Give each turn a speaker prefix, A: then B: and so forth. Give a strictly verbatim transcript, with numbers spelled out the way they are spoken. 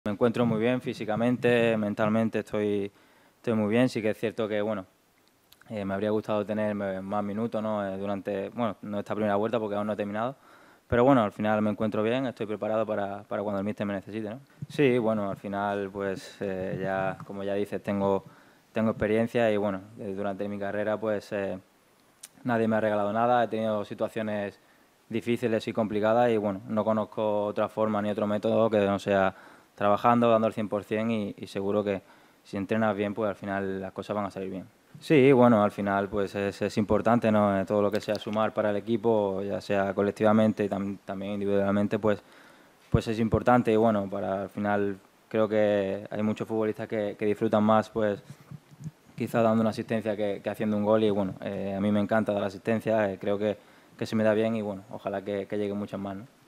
A: Me encuentro muy bien físicamente, mentalmente estoy, estoy muy bien. Sí que es cierto que, bueno, eh, me habría gustado tener más minutos, ¿no? Eh, durante, bueno, no esta primera vuelta porque aún no he terminado. Pero bueno, al final me encuentro bien, estoy preparado para, para cuando el míster me necesite, ¿no? Sí, bueno, al final, pues eh, ya, como ya dices, tengo, tengo experiencia y bueno, eh, durante mi carrera, pues eh, nadie me ha regalado nada. He tenido situaciones difíciles y complicadas y bueno, no conozco otra forma ni otro método que no sea trabajando, dando el cien por cien y, y seguro que si entrenas bien, pues al final las cosas van a salir bien. Sí, bueno, al final pues es, es importante, ¿no? Eh, Todo lo que sea sumar para el equipo, ya sea colectivamente y tam- también individualmente, pues, pues es importante y bueno, para al final creo que hay muchos futbolistas que, que disfrutan más pues quizá dando una asistencia que, que haciendo un gol y bueno, eh, a mí me encanta dar asistencia, eh, creo que, que se me da bien y bueno, ojalá que, que lleguen muchas más, ¿no?